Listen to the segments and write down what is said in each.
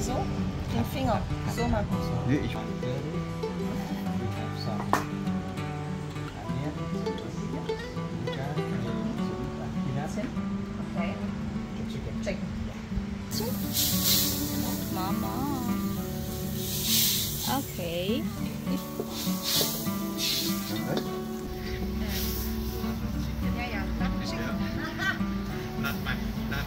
so? Den Finger. So machen. Nee, ich. Okay. Chicken. Mama. Okay. Ja, ja. Chicken. Nát mạch.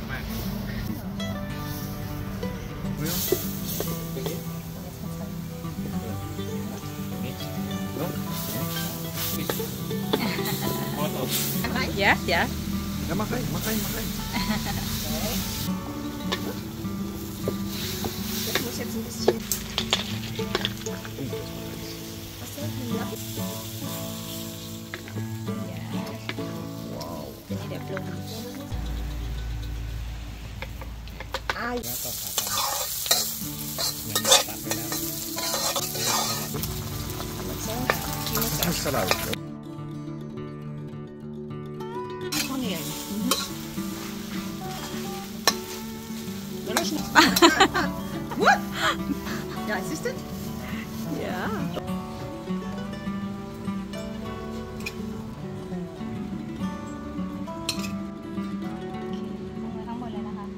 Dạ, dạ. Ja, mach rein. Das muss jetzt ein bisschen. Was denn? Ja. Wow. Ini dia belum. Ah, ja. Salah. Onion. What? Ja, siehst du? Ya.ทั้งหมดเลยนะคะ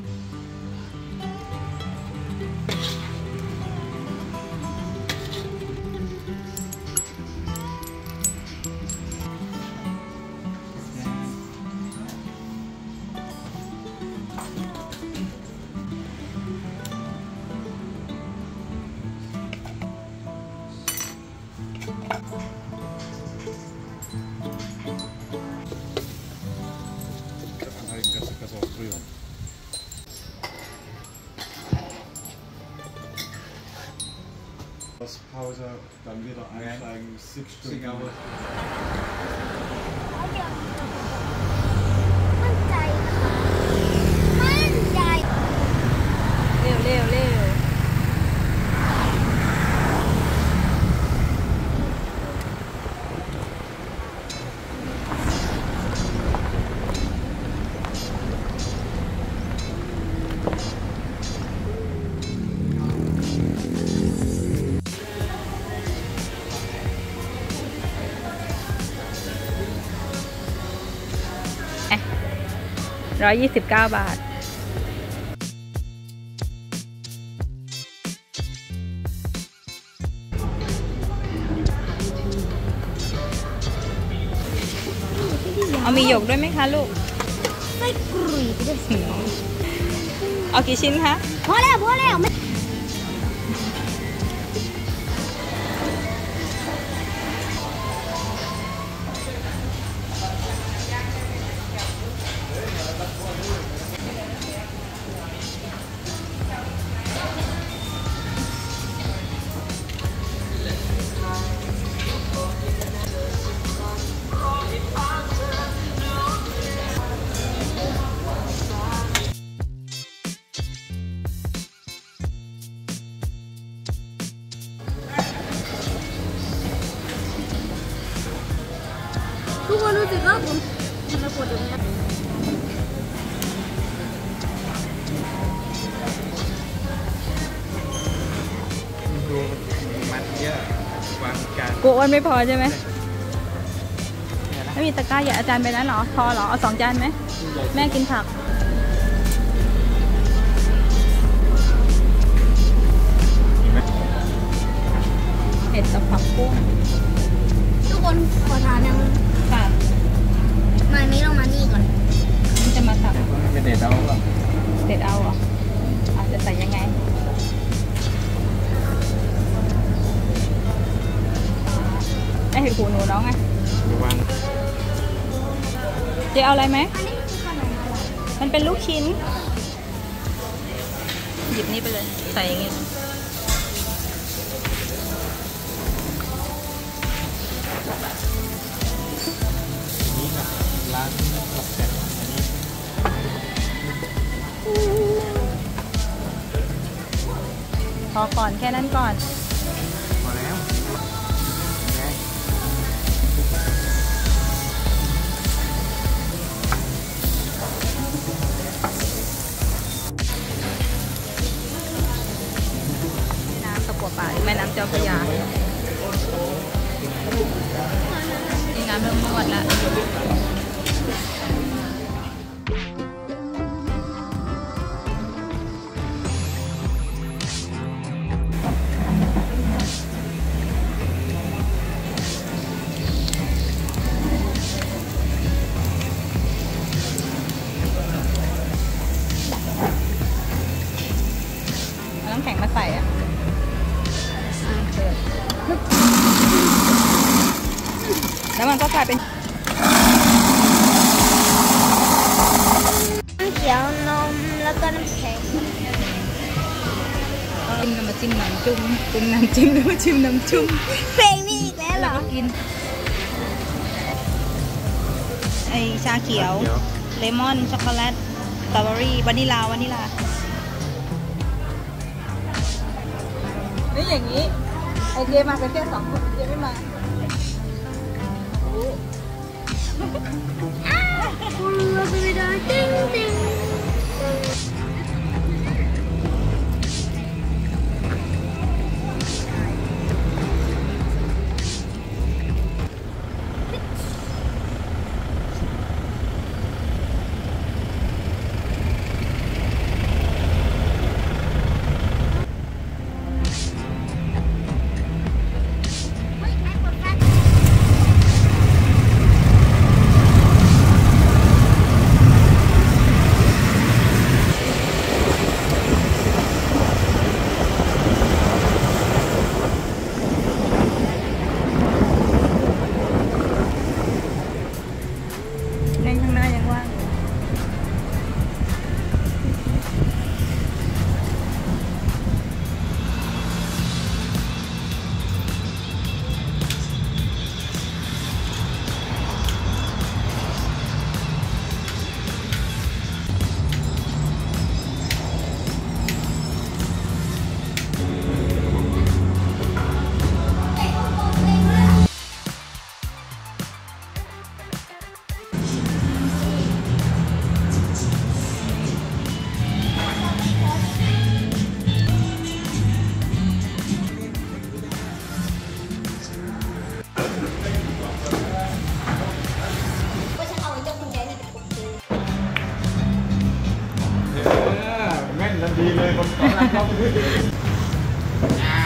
Pause, dann wieder einsteigen, 6 Stunden. มั่นใจค่ะมั่นใจเร็วเร็วเร็ว 129 บาท เอามีหยกด้วยไหมคะลูกไส้กรีดด้วยสิเอากี่ชิ้นคะพอแล้วไม่ ทุกคนรู้สึกว่าผมทำไมปวดตรงนี้ดูมันเยอะวางจานกลัวอ้วนไม่พอใช่ไหมไม่มีตะกร้าอย่าอาจารย์ไปนั้นเหรอ พอเหรอ เอา2 จานไหม แม่กินผัก เห็ดกับผักบุ้งทุกคนขอทานยังค่ะมานี้เรามานี่ก่อนมันจะมาตักจะเด็ดเอาป่ะเด็ดเอาเหรออาจจะใส่ยังไง ได้เห็ดหูหนูน้องไงวางเจ๊เอาอะไรไหมอันนี้คือขนมอะไรมันเป็นลูกชิ้น หยิบนี่ไปเลย ใส่อย่างงี้นี่กับร้านตกแต่งอันนี้พอก่อนแค่นั้นก่อนพอแล้วแม่อแม่น้ำเจ้าพระยานี่น้ำเริ่มนวดแล้วน้ำแข็งมาใส่อ่ะแล้วมันก็กลายเป็นน้ำเขียวนมแล้วก็น้ำแข็งจิ้มน้ำมาจิ้มน้ำจุ่มจิ้มน้ำจิ้มแล้วมาจิ้มน้ำจุ่มเพลงนี้อีกแล้วเหรแล้วอก็กินไอชาเขียวเลมอนช็อกโกแลตสตรอเบอรี่วานิลาวานิลานี่อย่างนี้ไอเจมากันแค่2 คนเจไม่มาเราจะไปได้ติ้งติ้งในข้างหน้ายังว่างแม่นทันทีเลยคนกำลังเข้า